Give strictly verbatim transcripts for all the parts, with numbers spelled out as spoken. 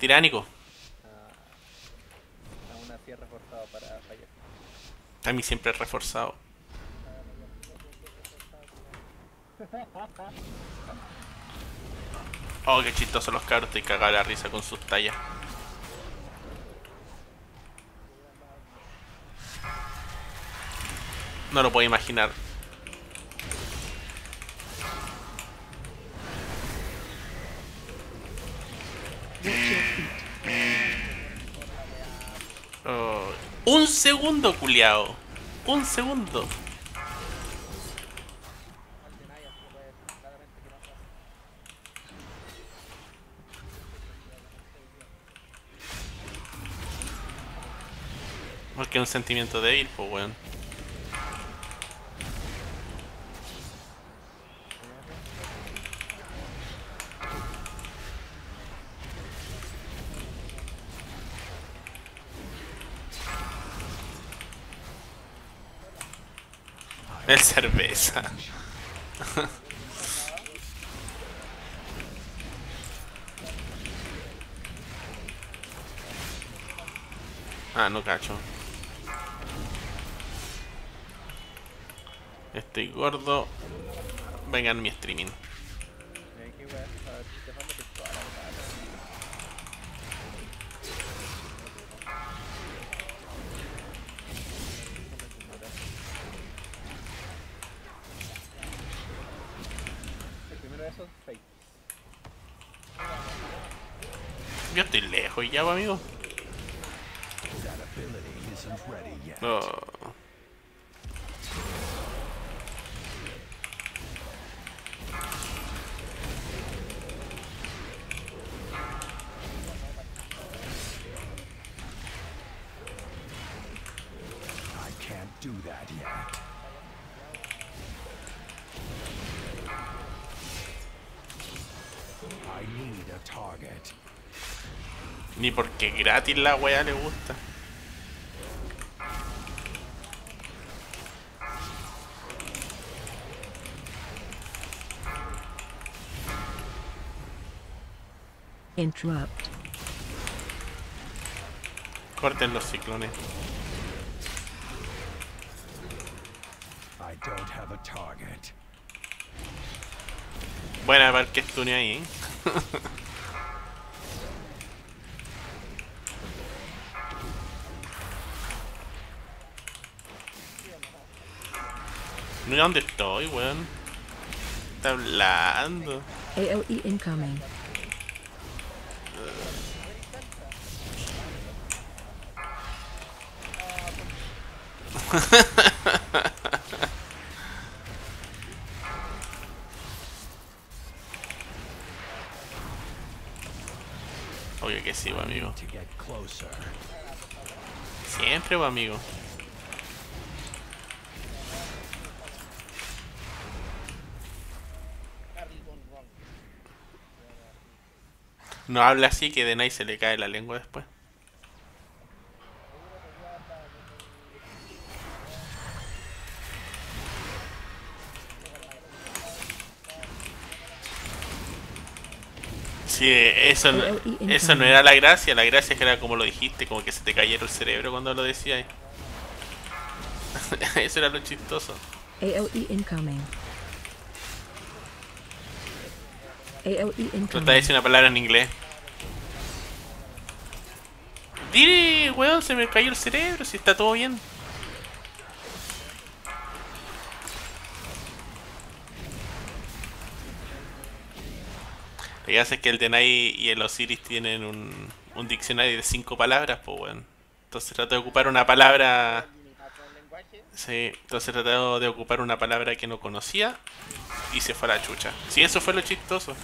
Tiránico. Ah, aún así es reforzado para fallar. A mí siempre es reforzado. Ah, no, ya, ya, ya, ya, reforzado, culiao. Oh, qué chistosos los cabros. Estoy cagado de la risa con sus tallas. Yo hubiera andado en mid. No lo puedo imaginar. Watch your feet. Por la weá, po. Oh, un segundo, culiao. Un segundo. Al Denaya se le puede decir claramente que no se hace. Definitivamente hoy día. Porque es un sentimiento débil, pues weón. El cerveza. Ah, no cacho. Estoy gordo. Vengan mi streaming. Mira, qué weá, a ver, te mando que toda la weá, weón. Déjame ignorar. El primero de esos, fake. Yo estoy lejos ya, pues, amigo. That ability isn't ready yet. Oh. I can't do that yet. I need a target. Ni porque gratis la wea le gusta. Interrupt. Corten los ciclones. I don't have a target. Buena para el que stune ahí, ¿eh? No sé dónde estoy, weón. Está hablando. A O E incoming. Obvio que sí, pues, amigo. To get closer. Siempre, pues, amigo. Harry Von Wrong. No habla así que de Night se le cae la lengua después. Seguro que ya anda viendo el streaming. Sí, eso no, eso no era la gracia. La gracia es que era como lo dijiste, como que se te cayera el cerebro cuando lo decías. Eso era lo chistoso. A O E incoming. A O E Trata de incoming. decir una palabra en inglés. Dile, weón, se me cayó el cerebro, si está todo bien. Lo que hace es que el Denai y el Osiris tienen un, un diccionario de cinco palabras, pues weón. Entonces trato de ocupar una palabra. Limitado con el lenguaje. Sí, entonces tratado de ocupar una palabra que no conocía y se fue a la chucha. Sí, eso fue lo chistoso.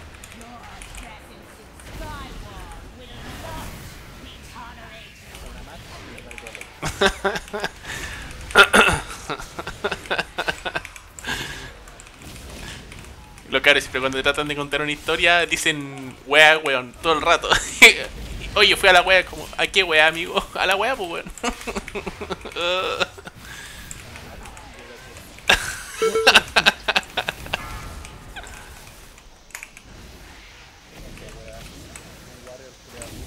Una más y me cargo el otro. Lo caro, siempre cuando tratan de contar una historia dicen wea, weón, todo el rato. Oye, fui a la wea, como, ¿a qué wea, amigo? A la wea, pues weón. Qué weá. Un Warrior culiao.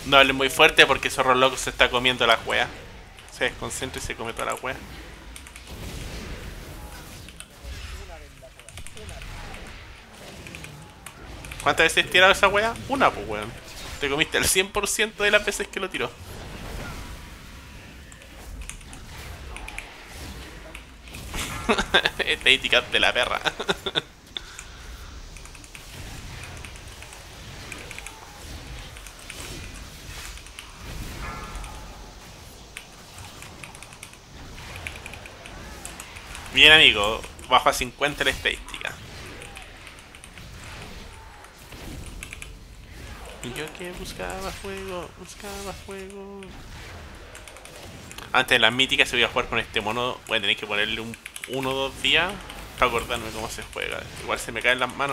No hable muy fuerte porque Zorro Loco se está comiendo la wea. Se desconcentra y se come toda la wea. ¿Cuántas veces has tirado esa wea? Una, pues weón. Te comiste el cien por ciento de las veces que lo tiró. Estadística de la perra. Bien, amigo, bajo a cincuenta la estadística. Y yo que buscaba fuego, buscaba fuego. Antes de las míticas, si voy a jugar con este mono, voy a tener que ponerle un uno o dos días para acordarme cómo se juega. Igual se me caen las manos.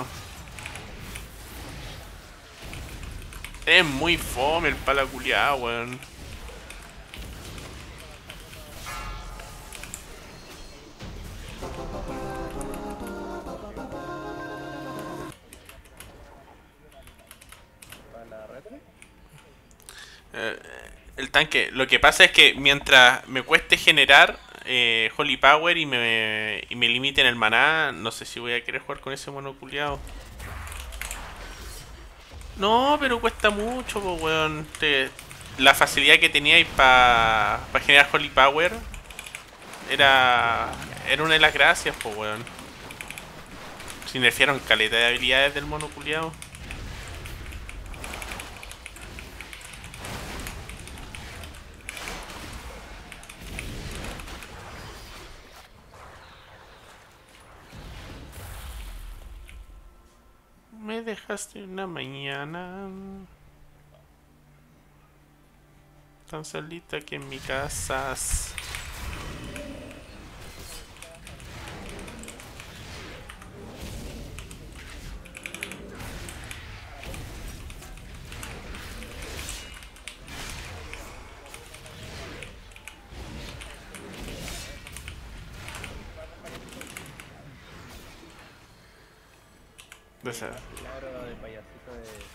Es muy fome el pala culiao, weón. Para la retro. Eh, el tanque, lo que pasa es que mientras me cueste generar eh, Holy Power y me, y me limiten el maná, no sé si voy a querer jugar con ese mono culiao. No, pero cuesta mucho, po, weón. Te- la facilidad que teníais para pa generar Holy Power era, era una de las gracias, po, weón. Si nerfearon caleta de habilidades del mono culiao. Me dejaste una mañana tan solita aquí en mi casa. De esa- Claro, de payasito de.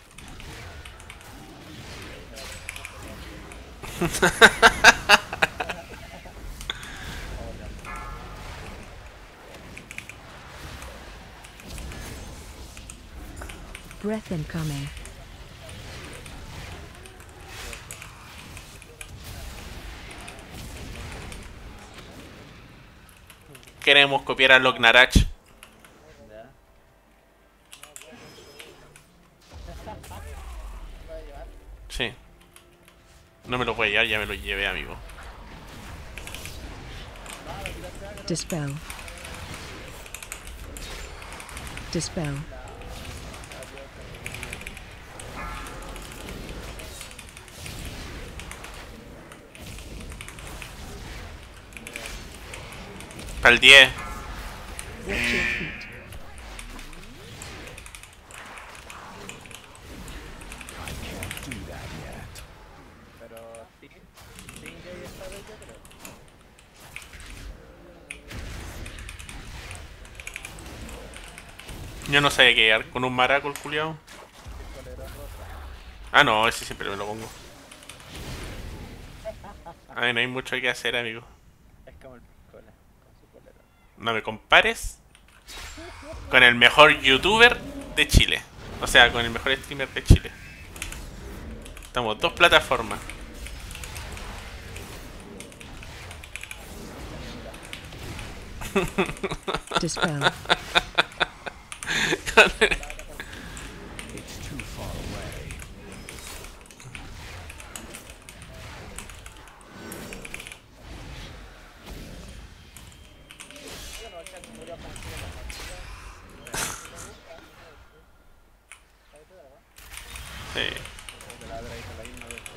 Breath incoming. Queremos copiar a Lognarach. Ya. Sí. No me lo voy a llevar, ya me lo llevé, amigo. Dispel. Dispel. Para el diez. Watch your feet. I can't do that yet. Pero sí. Sí, ya esta vez yo creo. Yo no sabía qué llegar con un maraco el culiao. Colero rosa. Ah, no, ese siempre me lo pongo. Ay, no hay mucho que hacer, amigo. Es como el piscola con su colero. No me compares con el mejor youtuber de Chile. O sea, con el mejor streamer de Chile. Estamos dos plataformas. Dispel. It's too far away. Sí. De la otra hizo la misma versión.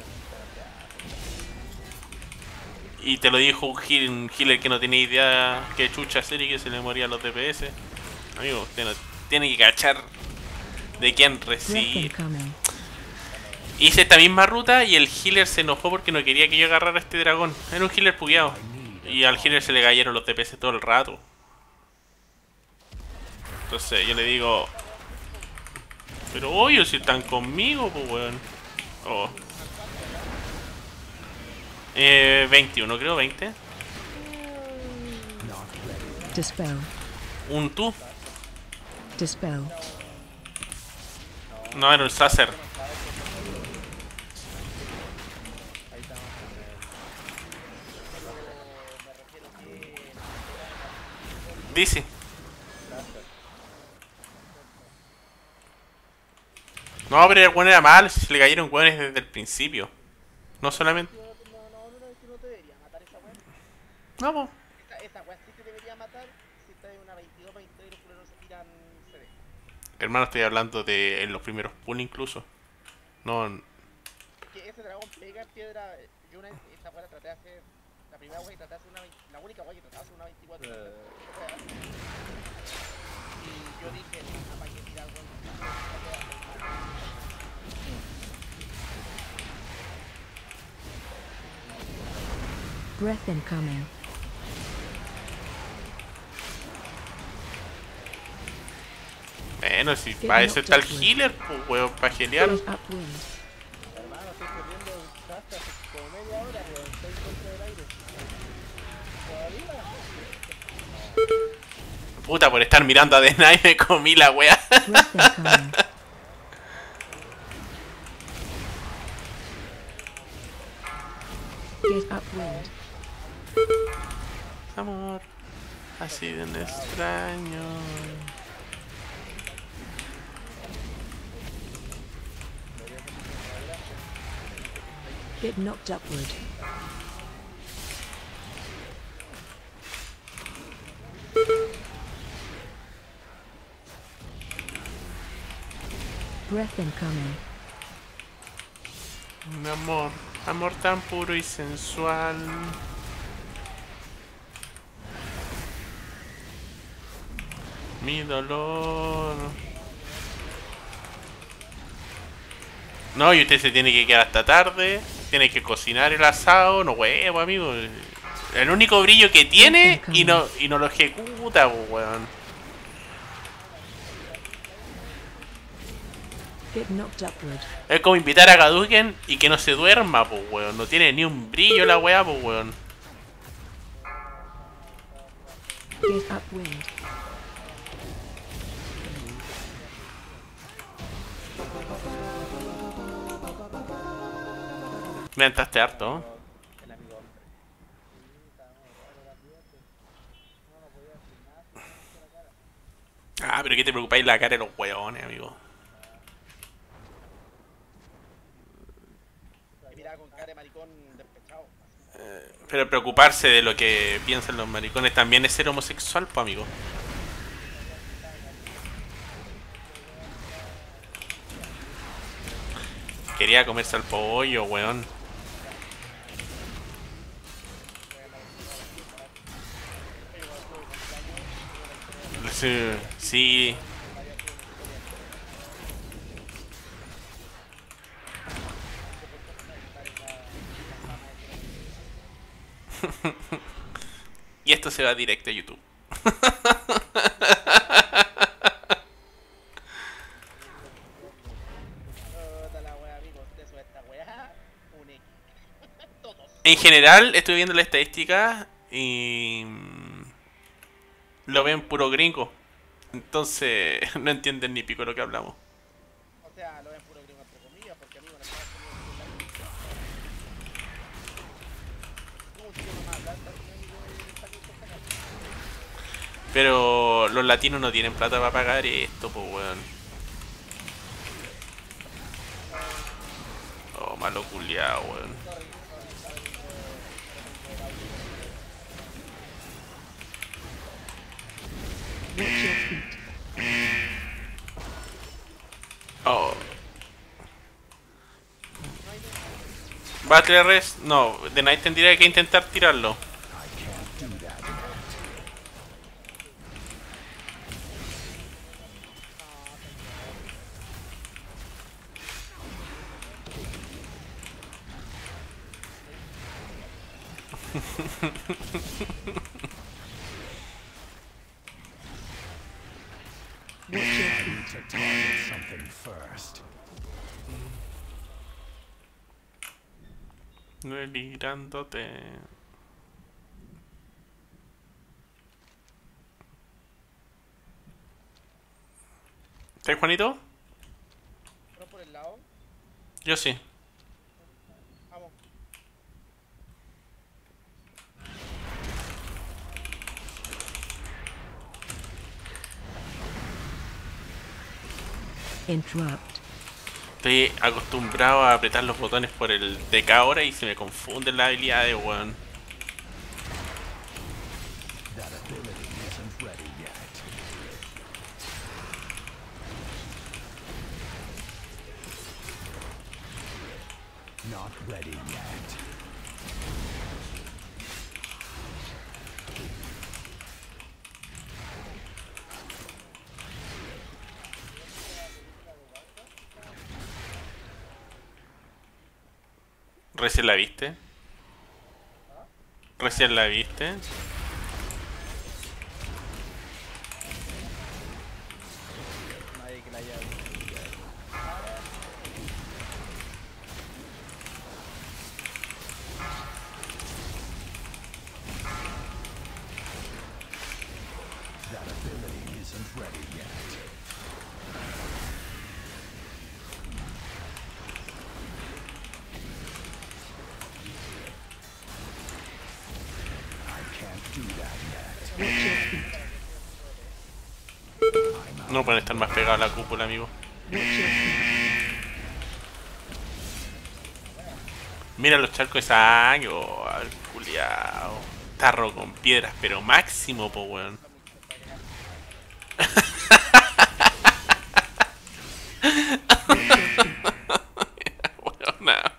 Y te lo dijo un, heal- un healer que no tenía idea que chucha hacer y que se le morían los D P S. Amigo, usted no tiene que cachar de quién Breath recibir. incoming. Hice esta misma ruta y el healer se enojó porque no quería que yo agarrara a este dragón. Era un healer pugueado. Y al healer se le cayeron los D P S todo el rato. Entonces yo le digo... Pero obvio si están conmigo, pues weón. Oh. Eh, veintiuno creo, veinte. Not ready. Dispel. Un tú. Dispel. No, era un Sacer. Ahí estamos con el... Pero me refiero que... Dice. No, pero el weón era malo, si se le cayeron weones desde el principio. No solamente. No, no, no, no, no, no te debería matar esa weá. No, po. Esta, esta weá sí te debería matar si estás en una veintidós, veintidós y los culeros se tiran C D. Hermano, estoy hablando de en los primeros pool incluso. No. Es que ese dragón pega en piedra. Yo una vez esta weá la traté de hacer. La primera weá que traté de hacer una veinte, la única weá que traté de hacer una veinticuatro. Y yo dije, no, para que tirar algo. Breath incoming. Bueno, si para eso está el healer, pues weón, para gelear. Get upwind. Hermano, estoy perdiendo hasta como media hora, weón. Estoy contra del aire. ¿Todavía? Puta, por estar mirando a The Night me comí la wea. Breath incoming. Get upwind. Amor, así de un extraño. Get knocked upward. Breath incoming. Mi amor, amor tan puro y sensual. Mi dolor. No, y usted se tiene que quedar hasta tarde. Tiene que cocinar el asado. No huevo, amigo. El único brillo que tiene y no, y no lo ejecuta, po, weón. Get knocked upward. Es como invitar a Hadouken y que no se duerma, po, weón. No tiene ni un brillo la weá, po, weón. Get upwind. Me entraste harto. El amigo hombre. Ah, pero ¿qué te preocupáis la cara de los weones, amigo? Y miraba con cara de maricón despechado. Pero preocuparse de lo que piensan los maricones también es ser homosexual, pues, amigo. Quería comerse al pollo, weón. Sí, sí. Y esto se va directo a YouTube. Toda la wea, amigos. De su esta wea. Un X. Todos. En general, estuve viendo la estadística y mm, lo ven puro gringo. Entonces, no entienden ni pico lo que hablamos. O sea, lo ven puro gringo entre comillas, porque amigo, en Estados Unidos no un chino más plata, amigo, está aquí con sacar. Pero los latinos no tienen plata para pagar esto, pues, weón. Oh, malo culiao, weón. Watch your feet. Oh. Battle Res, no, The Knight tendría que intentar tirarlo. I can't do that yet. Watch your I feet. need to target something first. Deligrándote. ¿Estás, Juanito? ¿No por el lado? Yo sí. Vamos. Interrupt. Estoy acostumbrado a apretar los botones por el D K ahora y se me confunden las habilidades, weón. That ability isn't ready yet. Not ready yet. ¿Recién la viste? ¿Recién la viste? Nadie que la haya visto. That ability isn't ready yet. I can't do that yet. Watch your feet. No pueden estar más pegados a la cúpula, amigo. Watch your feet. Mira los charcos de sangre. Oh, al culiao. Tarro con piedras, pero máximo, po, weón. Weona.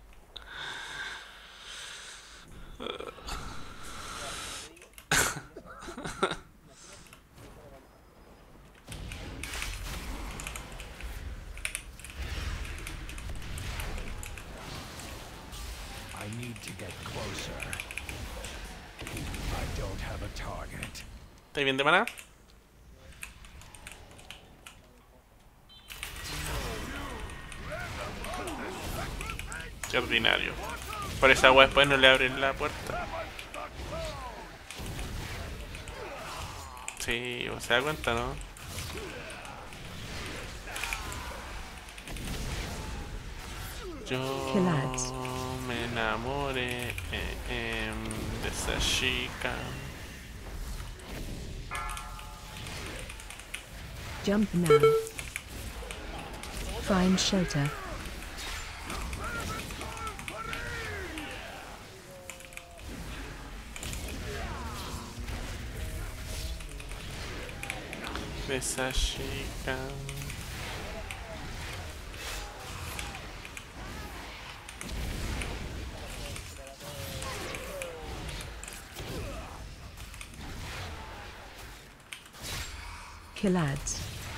I need to get closer. I don't have a target. ¿Estáis bien de maná? Qué ordinario. Por esa agua después no le abren la puerta. Sí, o se da cuenta, ¿no? Yo Killads. me enamoré eh, em, de esa chica. Jump now. Find shelter. De esa chica. Killads.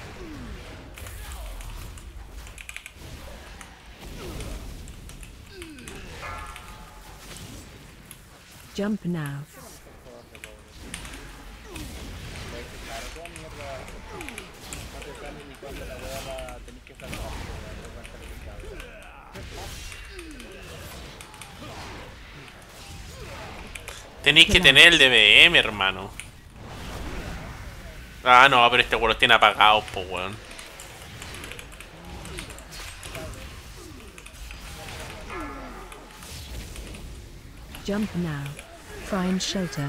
Jump now. Claro, toda mierda. No te sale ni cuando la weá va a tener que salvar. Va a estar ubicado. Tenéis que tener el D B M, hermano. Ah, no, pero este weón los tiene apagados, po, weón. Jump now. Find shelter.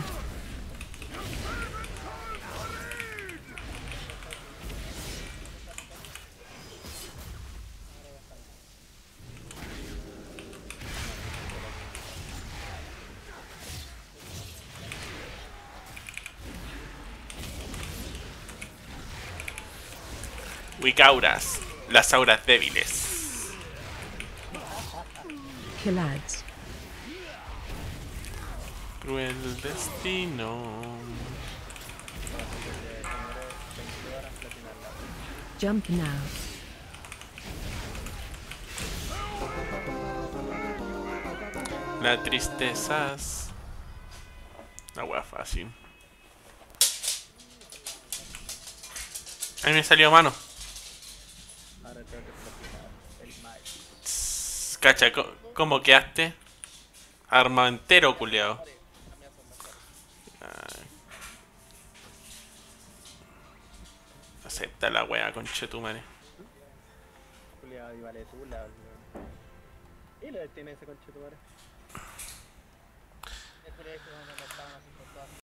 Wicauras, las auras débiles. Killads. Cruel destino. Jump now. La tristeza. es una wea fácil. A mí me salió mano. Ahora tengo que platinar el mal. Tss, Cacha, co- ¿cómo quedaste? Armado entero, culiao. También son mejores. Acepta la wea, conchetumare. Juliado y vale tú, la. Y lo tiene ese conchetumare. El colegio donde nos estaban haciendo todas